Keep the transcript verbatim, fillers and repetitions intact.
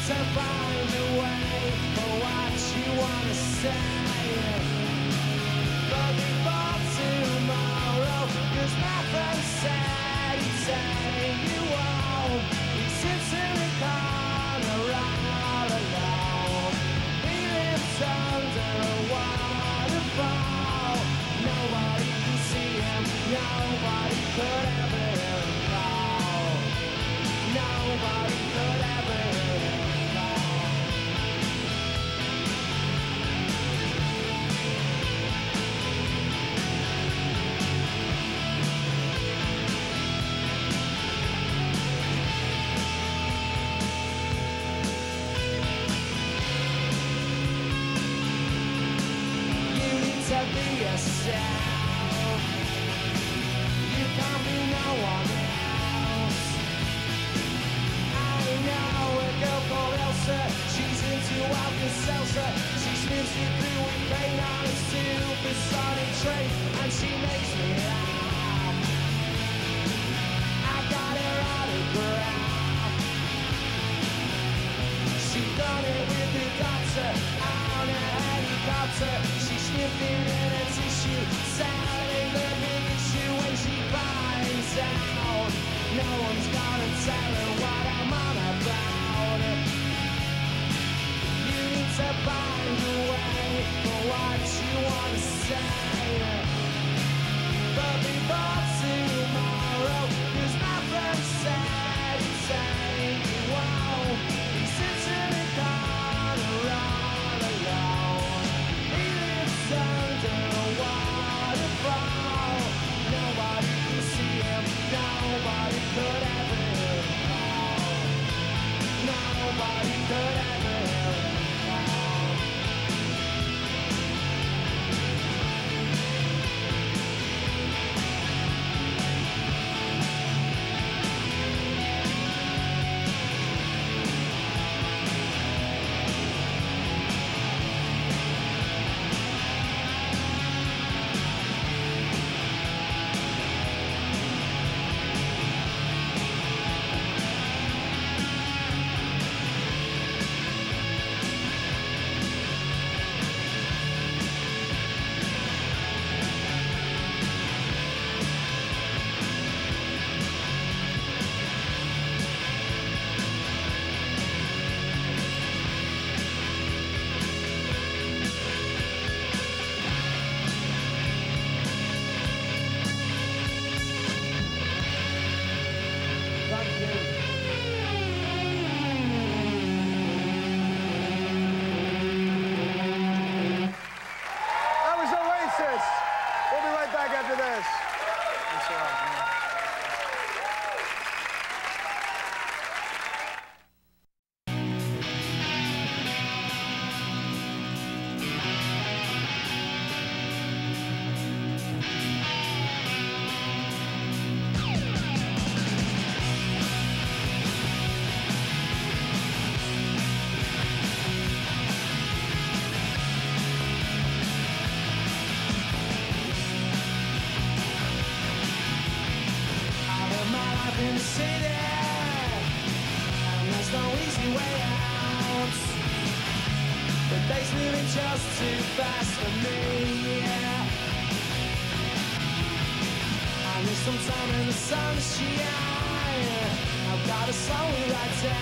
to find a way for what you wanna say. But before tomorrow, 'cause my friend said he'd take you home. He sits in the corner all alone. He lives under a waterfall. Nobody can see him, nobody could ever hear him call. Nobody could ever hear him call. You need to be yourself. You can't be no one else. I know a girl called Elsa. She's into Alka-Seltzer. She sniffs you through with pain on a supersonic train, and she makes me laugh. I got her autograph. She done it with the doctor on a helicopter. She sniffed it in a tissue, sounding the big issue when she finds out. No one's gonna tell her what I'm on about. You need to find a way for what you wanna say. But before tomorrow, 'cause my friend said he'd take you home. He sits in the corner all alone. He lives under a waterfall. Nobody can see him, nobody could ever hear him call. Nobody could ever hear him call. That was Oasis. We'll be right back after this. Thanks a lot, man. In the city, and there's no easy way out. The day's moving just too fast for me. Yeah. I need some time in the sunshine. I've got a song to write down.